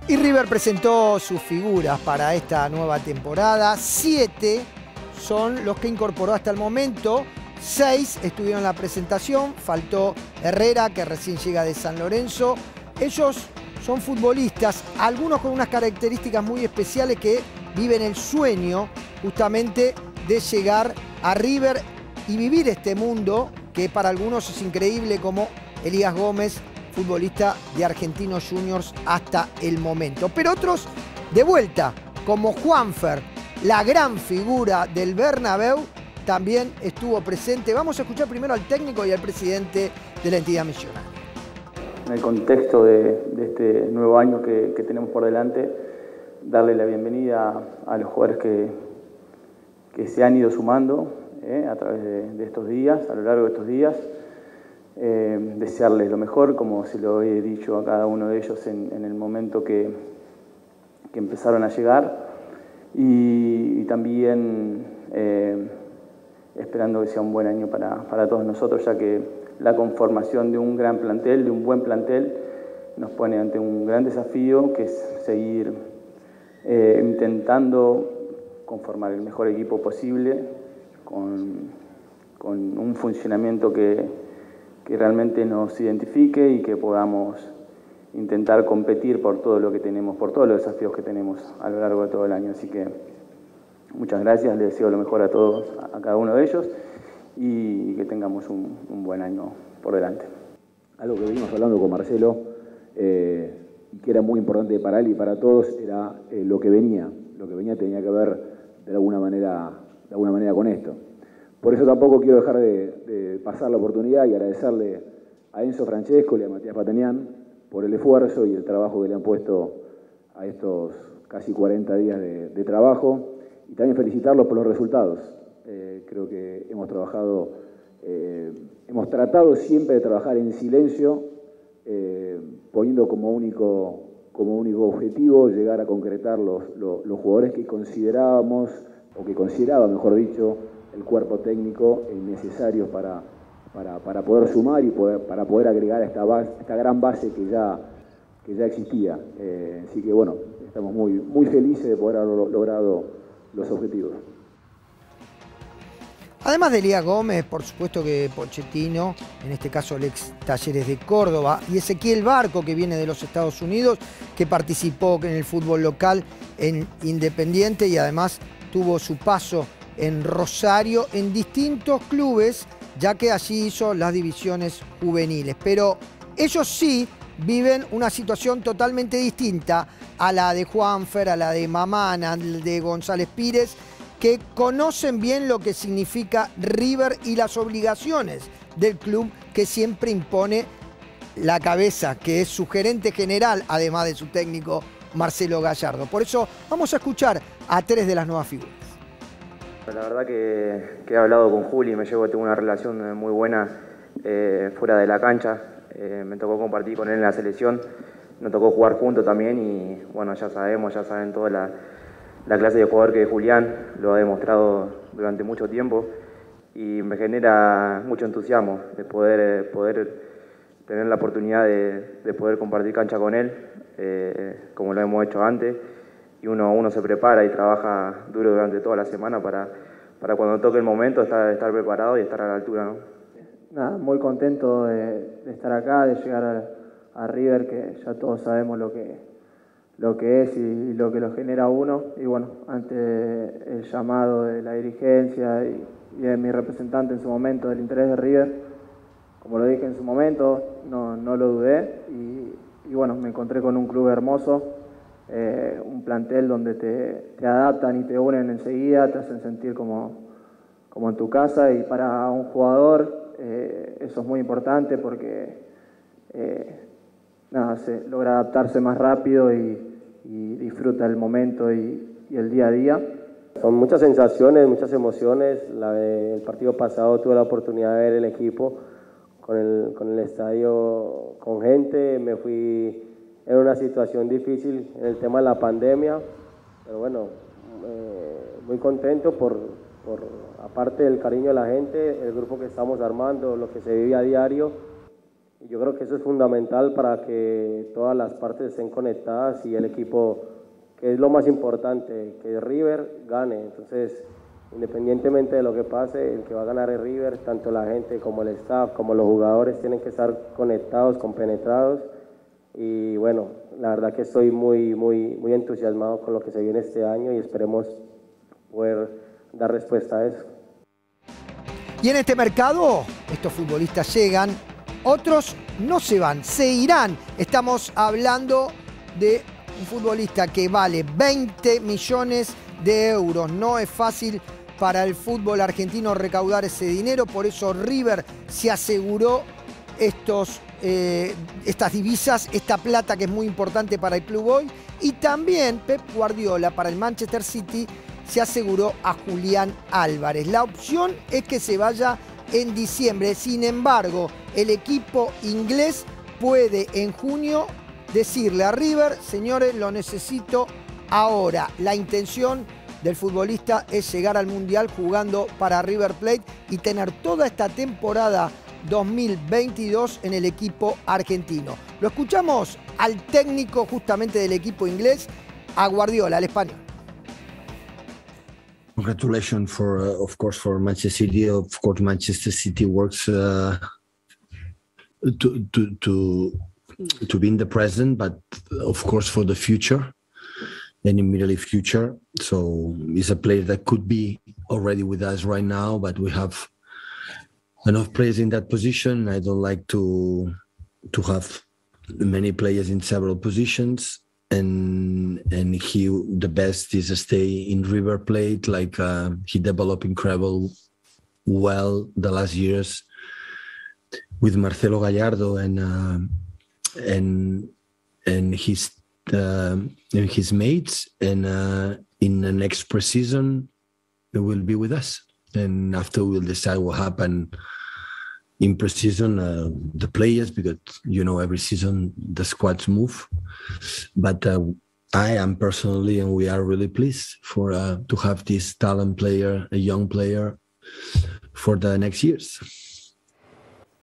Y River presentó sus figuras para esta nueva temporada. 7 son los que incorporó hasta el momento. 6 estuvieron en la presentación. Faltó Herrera, que recién llega de San Lorenzo. Ellos son futbolistas, algunos con unas características muy especiales, que viven el sueño justamente de llegar a River y vivir este mundo que para algunos es increíble, como Elías Gómez, futbolista de Argentinos Juniors hasta el momento. Pero otros de vuelta, como Juanfer, la gran figura del Bernabéu, también estuvo presente. Vamos a escuchar primero al técnico y al presidente de la entidad millonaria. En el contexto de este nuevo año que tenemos por delante, darle la bienvenida a los jugadores que se han ido sumando a través de estos días, a lo largo de estos días. Desearles lo mejor, como se lo he dicho a cada uno de ellos en el momento que empezaron a llegar, y también esperando que sea un buen año para todos nosotros, ya que la conformación de un gran plantel, de un buen plantel, nos pone ante un gran desafío, que es seguir intentando conformar el mejor equipo posible, con un funcionamiento que realmente nos identifique y que podamos intentar competir por todo lo que tenemos, por todos los desafíos que tenemos a lo largo de todo el año. Así que muchas gracias, les deseo lo mejor a todos, a cada uno de ellos, y que tengamos un buen año por delante. Algo que venimos hablando con Marcelo, y que era muy importante para él y para todos, era lo que venía tenía que ver de alguna manera con esto. Por eso tampoco quiero dejar de pasar la oportunidad y agradecerle a Enzo Francesco y a Matías Patanián por el esfuerzo y el trabajo que le han puesto a estos casi 40 días de trabajo, y también felicitarlos por los resultados. Creo que hemos tratado siempre de trabajar en silencio, poniendo como único objetivo llegar a concretar los jugadores que considerábamos, o que consideraba, mejor dicho, el cuerpo técnico necesarios para poder sumar y para poder agregar a esta gran base que ya existía. Así que bueno, estamos muy felices de poder haber logrado los objetivos. Además de Elías Gómez, por supuesto que Pochettino, en este caso el ex Talleres de Córdoba, y Ezequiel Barco, que viene de los Estados Unidos, que participó en el fútbol local en Independiente y además tuvo su paso en Rosario, en distintos clubes, ya que allí hizo las divisiones juveniles. Pero ellos sí viven una situación totalmente distinta a la de Juanfer, a la de Mamana, a la de González Pires, que conocen bien lo que significa River y las obligaciones del club, que siempre impone la cabeza, que es su gerente general, además de su técnico Marcelo Gallardo. Por eso vamos a escuchar a 3 de las nuevas figuras. La verdad que he hablado con Juli, tengo una relación muy buena fuera de la cancha. Me tocó compartir con él en la selección, nos tocó jugar juntos también, y bueno, ya saben toda la clase de jugador que es Julián, lo ha demostrado durante mucho tiempo, y me genera mucho entusiasmo de poder tener la oportunidad de poder compartir cancha con él, como lo hemos hecho antes. Y uno se prepara y trabaja duro durante toda la semana para cuando toque el momento estar preparado y estar a la altura, ¿no? Nada, muy contento de estar acá, de llegar a River, que ya todos sabemos lo que es y lo que lo genera uno. Y bueno, ante el llamado de la dirigencia y de mi representante en su momento del interés de River, como lo dije en su momento, no lo dudé, y bueno, me encontré con un club hermoso. Un plantel donde te adaptan y te unen enseguida, te hacen sentir como en tu casa, y para un jugador eso es muy importante porque se logra adaptarse más rápido y disfruta el momento y el día a día. Son muchas sensaciones, muchas emociones. El partido pasado tuve la oportunidad de ver el equipo con el estadio, con gente. Me fui en una situación difícil en el tema de la pandemia, pero bueno, muy contento por aparte del cariño de la gente, el grupo que estamos armando, lo que se vive a diario, Y yo creo que eso es fundamental para que todas las partes estén conectadas y el equipo, que es lo más importante, que River gane. Entonces, independientemente de lo que pase, el que va a ganar es River, tanto la gente como el staff, como los jugadores tienen que estar conectados, compenetrados. Y bueno, la verdad que estoy muy entusiasmado con lo que se viene este año y esperemos poder dar respuesta a eso. Y en este mercado, estos futbolistas llegan, otros no se van, se irán. Estamos hablando de un futbolista que vale 20 millones de euros. No es fácil para el fútbol argentino recaudar ese dinero, por eso River se aseguró estas divisas, esta plata que es muy importante para el club hoy. Y también Pep Guardiola para el Manchester City se aseguró a Julián Álvarez. La opción es que se vaya en diciembre. Sin embargo, el equipo inglés puede en junio decirle a River, señores, lo necesito ahora. La intención del futbolista es llegar al Mundial jugando para River Plate y tener toda esta temporada 2022 en el equipo argentino. Lo escuchamos al técnico justamente del equipo inglés, a Guardiola, al español. Congratulations of course, for Manchester City. Of course, Manchester City works to be in the present, but of course for the future and immediately future. So he's a player that could be already with us right now, but we have enough players in that position. I don't like to have many players in several positions. And the best is to stay in River Plate. Like he developed incredible well the last years with Marcelo Gallardo and his mates. And in the next preseason, they will be with us. And after we'll decide what happened in preseason, the players, because every season the squads move. But I am personally, and we are really pleased to have this talent player, a young player, for the next years.